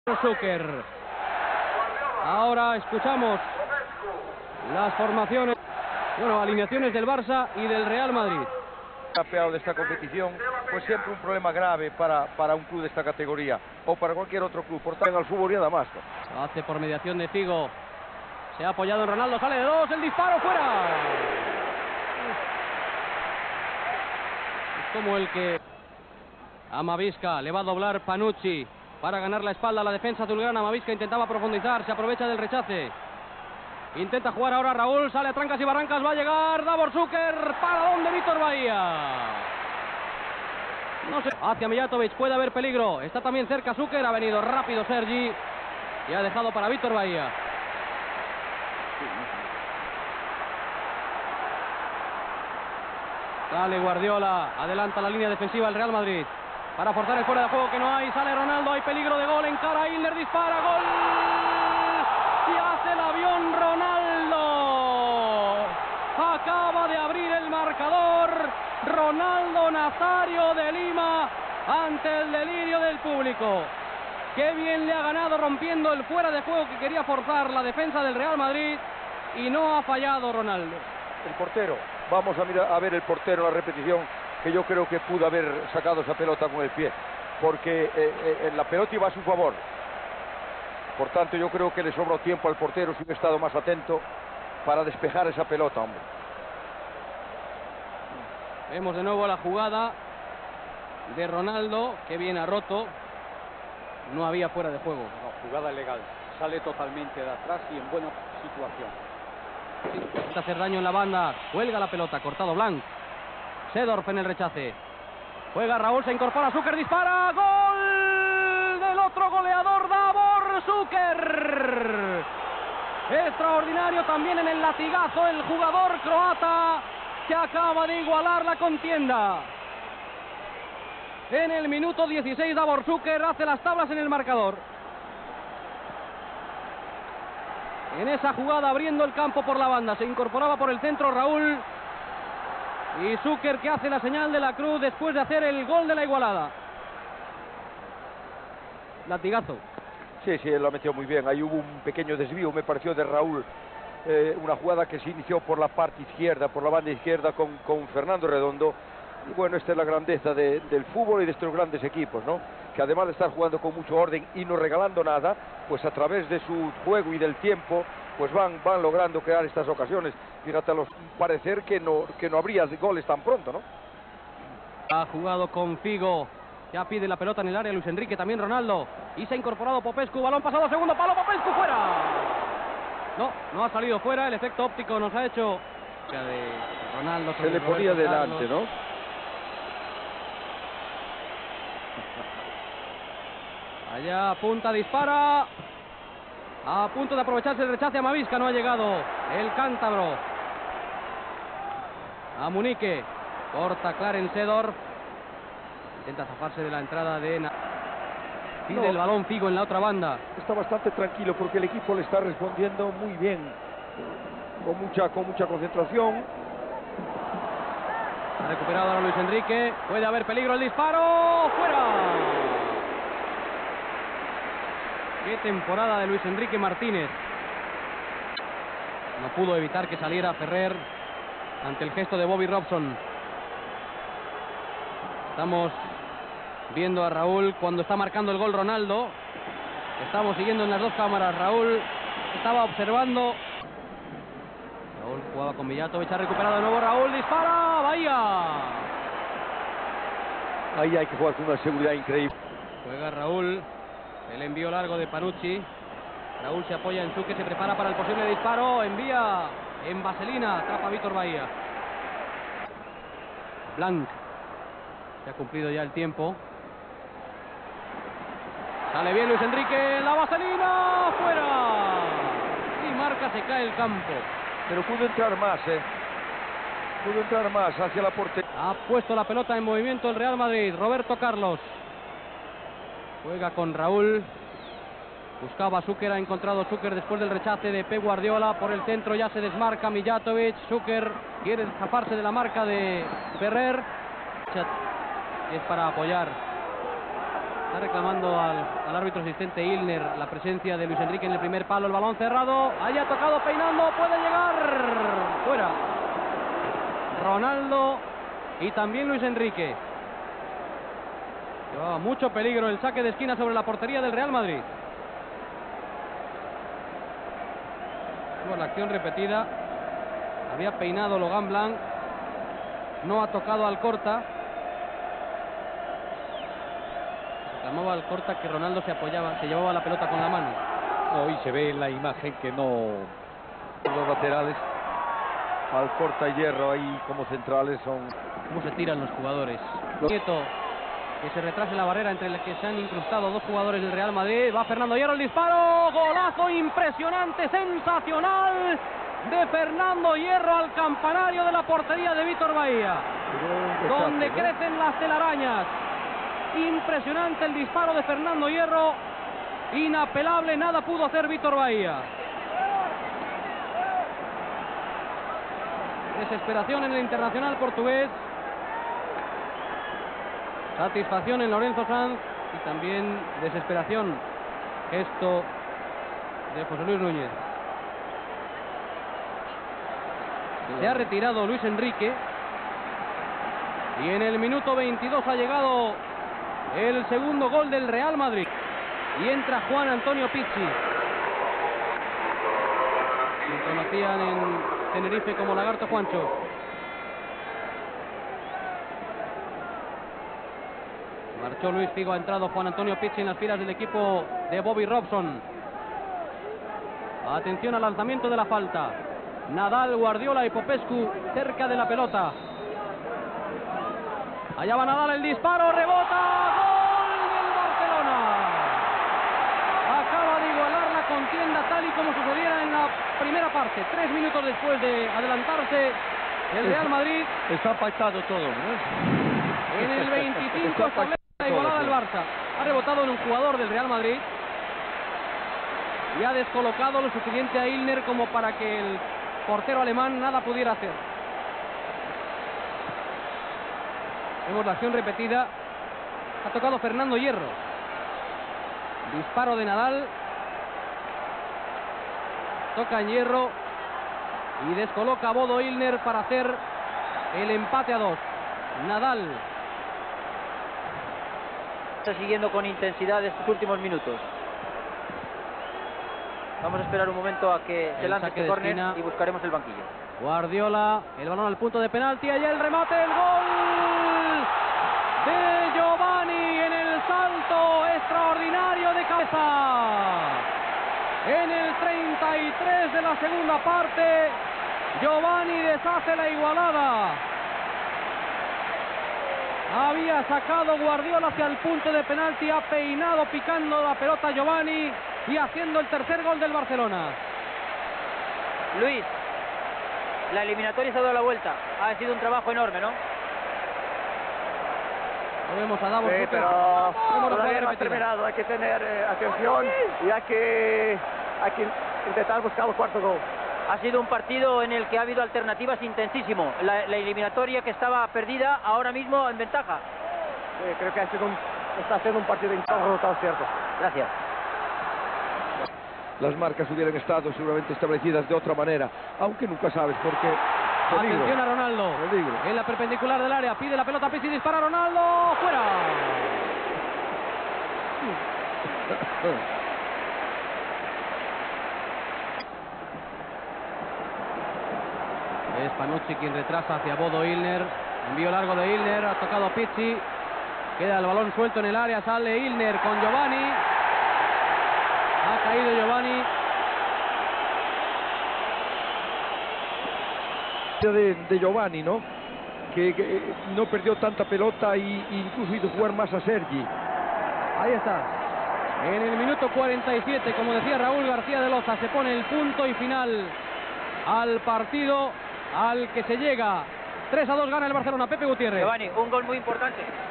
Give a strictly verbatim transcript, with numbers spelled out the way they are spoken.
Zucker. Ahora escuchamos las formaciones, bueno, alineaciones del Barça y del Real Madrid. Campeón de esta competición, pues siempre un problema grave para, para un club de esta categoría o para cualquier otro club, por estar al fútbol y nada más. Lo hace por mediación de Figo. Se ha apoyado en Ronaldo, sale de dos, el disparo fuera. Es como el que Amavisca le va a doblar Panucci para ganar la espalda a la defensa azulgrana. Amavisca intentaba profundizar, se aprovecha del rechace. Intenta jugar ahora Raúl, sale a trancas y barrancas, va a llegar Davor Zucker, para donde Vítor Bahía. No sé, hacia Mijatovic, puede haber peligro, está también cerca Zucker, ha venido rápido Sergi y ha dejado para Vítor Bahía. Sale Guardiola, adelanta la línea defensiva el Real Madrid para forzar el fuera de juego que no hay, sale Ronaldo, hay peligro de gol, encara Isler, dispara, gol. Y hace el avión Ronaldo. Acaba de abrir el marcador Ronaldo Nazario de Lima ante el delirio del público. Qué bien le ha ganado rompiendo el fuera de juego que quería forzar la defensa del Real Madrid y no ha fallado Ronaldo. El portero, vamos a, mirar, a ver el portero en la repetición, que yo creo que pudo haber sacado esa pelota con el pie, porque eh, eh, la pelota iba a su favor. Por tanto, yo creo que le sobró tiempo al portero si hubiera estado más atento para despejar esa pelota, hombre. Vemos de nuevo la jugada de Ronaldo, que bien ha roto. No había fuera de juego. No, jugada legal. Sale totalmente de atrás y en buena situación. Intenta hacer daño en la banda. Cuelga la pelota, cortado Blanc. Seedorf en el rechace. Juega Raúl, se incorpora Zucker, dispara. ¡Gol del otro goleador, Davor Zucker! Extraordinario también en el latigazo el jugador croata que acaba de igualar la contienda. En el minuto dieciséis Davor Zucker hace las tablas en el marcador. En esa jugada abriendo el campo por la banda, se incorporaba por el centro Raúl. Y Zucker que hace la señal de la cruz después de hacer el gol de la igualada. Latigazo. Sí, sí, él lo metió muy bien. Ahí hubo un pequeño desvío, me pareció, de Raúl. Eh, una jugada que se inició por la parte izquierda, por la banda izquierda con, con Fernando Redondo. Y bueno, esta es la grandeza de, del fútbol y de estos grandes equipos, ¿no? Que además de estar jugando con mucho orden y no regalando nada, pues a través de su juego y del tiempo, pues van, van logrando crear estas ocasiones. Fíjate, a los parecer que no, que no habría goles tan pronto, ¿no? Ha jugado con Figo. Ya pide la pelota en el área Luis Enrique, también Ronaldo. Y se ha incorporado Popescu, balón pasado, segundo palo, Popescu fuera. No, no ha salido fuera, el efecto óptico nos ha hecho de Ronaldo. Se le ponía delante, ¿no? Allá apunta, dispara. A punto de aprovecharse el rechace a Amavisca, no ha llegado el cántabro. A Munique, corta Clarence Seedorf. Intenta zafarse de la entrada de... Pide no. el balón Figo en la otra banda. Está bastante tranquilo porque el equipo le está respondiendo muy bien. Con mucha, con mucha concentración. Ha recuperado ahora Luis Enrique. Puede haber peligro, el disparo. ¡Fuera! Qué temporada de Luis Enrique Martínez. No pudo evitar que saliera Ferrer ante el gesto de Bobby Robson. Estamos viendo a Raúl cuando está marcando el gol Ronaldo. Estamos siguiendo en las dos cámaras. Raúl estaba observando. Raúl jugaba con Mijatovic, ha recuperado de nuevo Raúl, dispara, Bahía. Ahí hay que jugar con una seguridad increíble. Juega Raúl, el envío largo de Panucci. Raúl se apoya en Zucker, se prepara para el posible disparo, envía en vaselina, atrapa a Vítor Bahía. Blanc. Se ha cumplido ya el tiempo. Sale bien Luis Enrique, la vaselina, fuera. Y marca, se cae el campo. Pero pudo entrar más, ¿eh? Pudo entrar más hacia la portería. Ha puesto la pelota en movimiento el Real Madrid. Roberto Carlos. Juega con Raúl. Buscaba a Zucker, ha encontrado Zucker después del rechace de Pep Guardiola. Por el centro ya se desmarca Mijatovic. Zucker quiere escaparse de la marca de Ferrer. Es para apoyar Está reclamando al, al árbitro asistente Ilner la presencia de Luis Enrique en el primer palo. El balón cerrado. Ahí ha tocado peinando. Puede llegar. Fuera. Ronaldo y también Luis Enrique. Llevaba mucho peligro el saque de esquina sobre la portería del Real Madrid. Tuvo la acción repetida. Había peinado Logan Blanc. No ha tocado Alcorta. Reclamaba Alcorta que Ronaldo se apoyaba, se llevaba la pelota con la mano. Hoy se ve en la imagen que no... Los laterales, Alcorta y Hierro ahí como centrales son... Cómo se tiran los jugadores. Nieto, que se retrase la barrera entre la que se han incrustado dos jugadores del Real Madrid. Va Fernando Hierro, el disparo. Golazo impresionante, sensacional de Fernando Hierro al campanario de la portería de Vítor Bahía, donde ¿no? crecen las telarañas. Impresionante el disparo de Fernando Hierro. Inapelable, nada pudo hacer Vítor Bahía. Desesperación en el internacional portugués. Satisfacción en Lorenzo Sanz y también desesperación. Gesto de José Luis Núñez. Se ha retirado Luis Enrique. Y en el minuto veintidós ha llegado el segundo gol del Real Madrid. Y entra Juan Antonio Pizzi. Lo conocían en Tenerife como Lagarto Juancho. Marchó Luis Figo, ha entrado Juan Antonio Pizzi en las filas del equipo de Bobby Robson. Atención al lanzamiento de la falta. Nadal, Guardiola y Popescu cerca de la pelota. Allá va Nadal, el disparo, rebota, gol del Barcelona. Acaba de igualar la contienda tal y como sucediera en la primera parte. Tres minutos después de adelantarse el Real Madrid. Está pactado todo, ¿no? En el veinticinco establece la igualada del Barça. Ha rebotado en un jugador del Real Madrid y ha descolocado lo suficiente a Ilner como para que el portero alemán nada pudiera hacer. Vemos la acción repetida. Ha tocado Fernando Hierro. Disparo de Nadal. Toca en Hierro y descoloca a Bodo Illner para hacer el empate a dos. Nadal está siguiendo con intensidad estos últimos minutos. Vamos a esperar un momento a que se lance este córner y buscaremos el banquillo. Guardiola, el balón al punto de penalti, allá el remate, el gol de Giovanni en el salto extraordinario de cabeza. En el treinta y tres de la segunda parte, Giovanni deshace la igualada. Había sacado Guardiola hacia el punto de penalti, ha peinado picando la pelota Giovanni y haciendo el tercer gol del Barcelona. Luis, la eliminatoria se ha dado la vuelta. Ha sido un trabajo enorme, ¿no? Lo vemos a Davos. Sí, pero todavía no ha terminado. Hay que tener eh, atención y hay que, hay que intentar buscar el cuarto gol. Ha sido un partido en el que ha habido alternativas intensísimo. La, la eliminatoria que estaba perdida, ahora mismo en ventaja. Sí, creo que ha sido un, está siendo un partido incómodo, todo cierto. Gracias. Las marcas hubieran estado seguramente establecidas de otra manera, aunque nunca sabes por qué. Peligro. Atención a Ronaldo. Peligro. En la perpendicular del área, pide la pelota a Pizzi, dispara Ronaldo, fuera. Es Panucci quien retrasa hacia Bodo Illner. Envío largo de Illner, ha tocado Pizzi. Queda el balón suelto en el área, sale Illner con Giovanni. Ha caído Giovanni. De, de Giovanni, ¿no? Que, que no perdió tanta pelota y incluso hizo jugar más a Sergi. Ahí está. En el minuto cuarenta y siete, como decía Raúl García de Loza, se pone el punto y final al partido al que se llega. tres a dos gana el Barcelona. Pepe Gutiérrez. Giovanni, un gol muy importante.